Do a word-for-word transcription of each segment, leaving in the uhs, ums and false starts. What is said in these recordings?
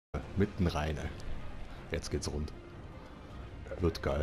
Mitten rein. Ey. Jetzt geht's rund. Wird geil.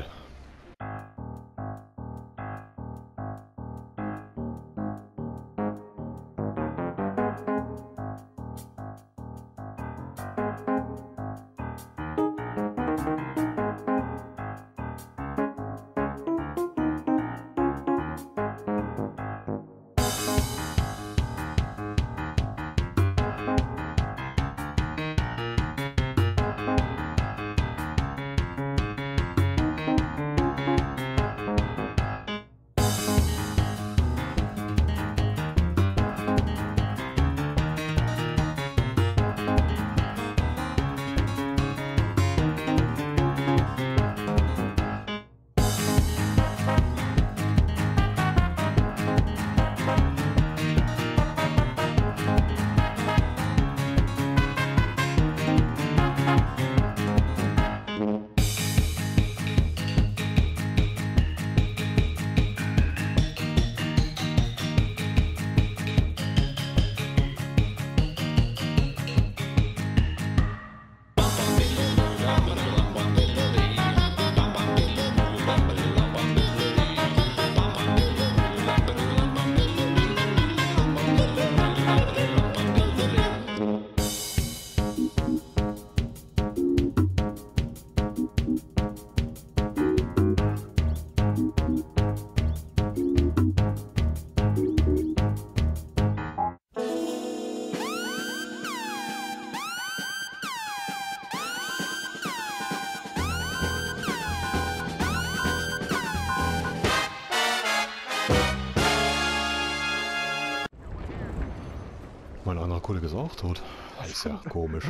Mein anderer Kollege ist auch tot. Das ist ja komisch.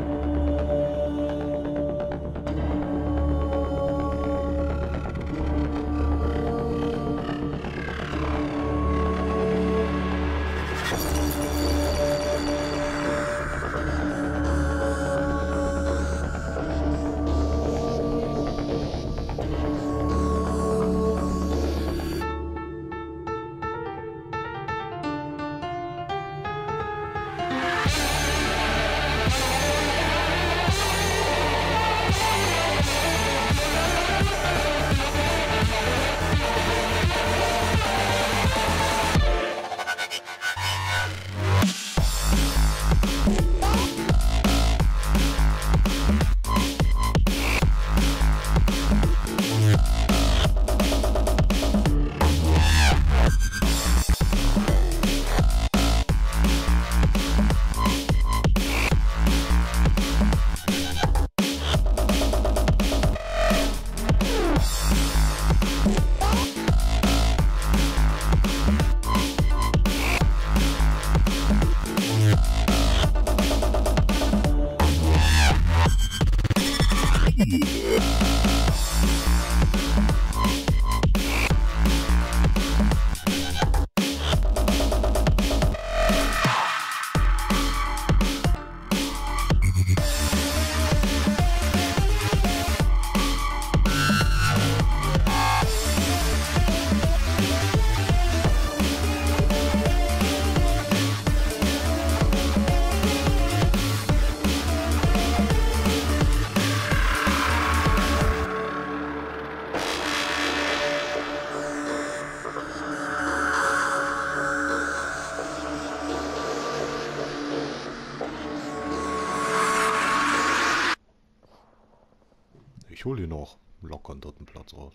Ich hol dir noch locker einen dritten Platz raus.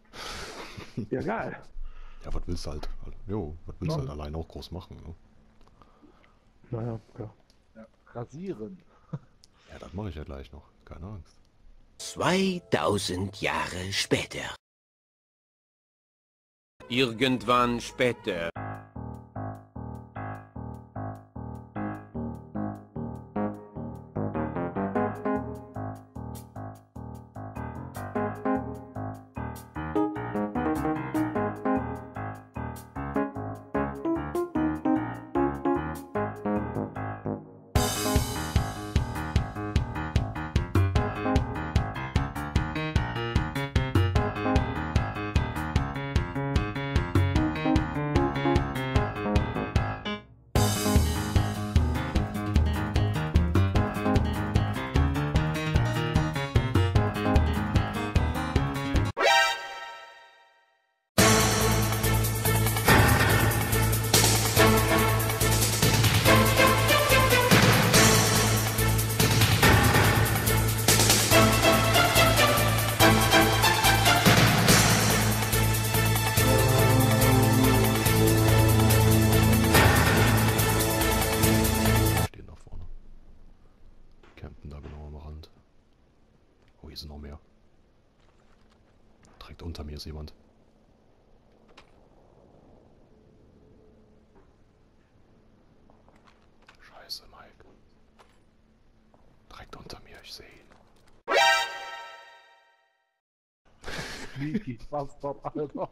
Ja, geil. Ja, was willst du halt? Jo, was willst du halt allein auch groß machen? Ne? Naja, klar. Ja, rasieren. Ja, das mache ich ja gleich noch. Keine Angst. zweitausend Jahre später. Irgendwann später. hier sind noch mehr. Direkt unter mir ist jemand. Scheiße, Mike. Direkt unter mir, ich sehe ihn. Sneaky Bastard, Alter.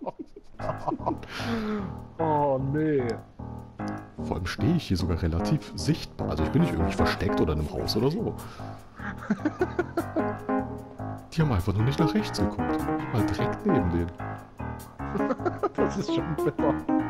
Oh, nee. Vor allem stehe ich hier sogar relativ sichtbar. Also ich bin nicht irgendwie versteckt oder in einem Haus oder so. Die haben einfach nur nicht nach rechts geguckt. Ich war halt direkt neben denen. Das ist schon bitter.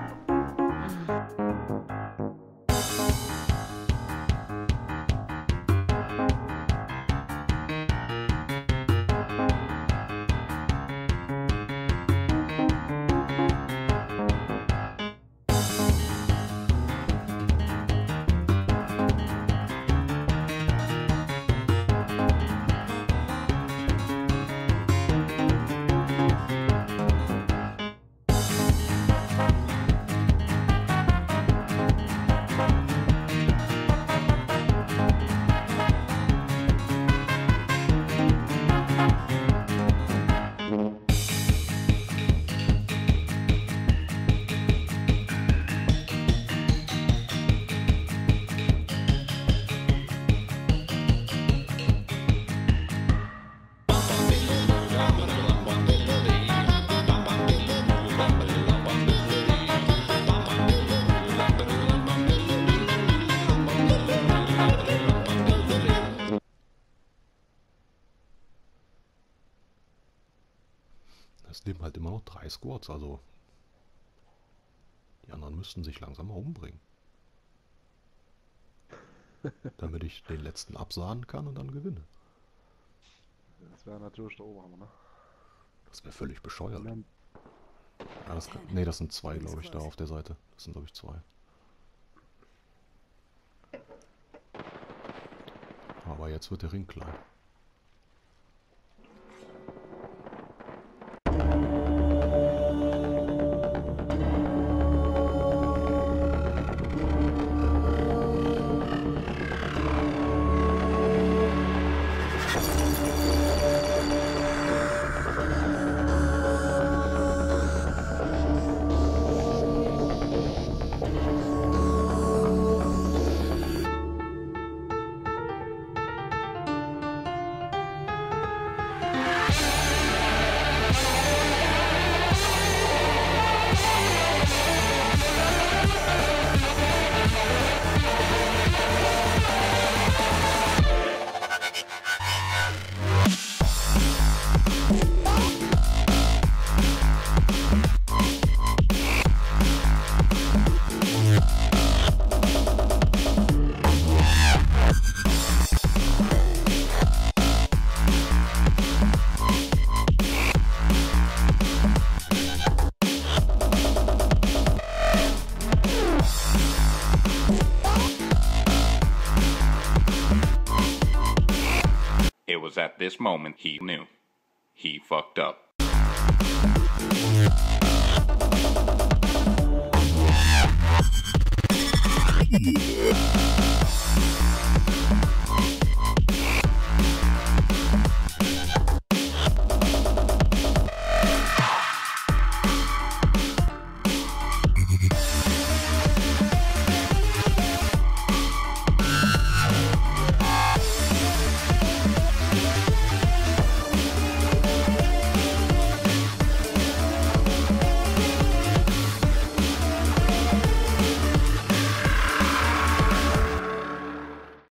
Es leben halt immer noch drei Squads, also die anderen müssten sich langsam mal umbringen. Damit ich den letzten absahnen kann und dann gewinne. Das wäre natürlich der Oberhammer, ne? Das wäre völlig bescheuert. Dann- Ja, das kann, nee, das sind zwei, glaube ich, da auf der Seite. Das sind, glaube ich, zwei. Aber jetzt wird der Ring klein. It was at this moment he knew. He fucked up. Yeah.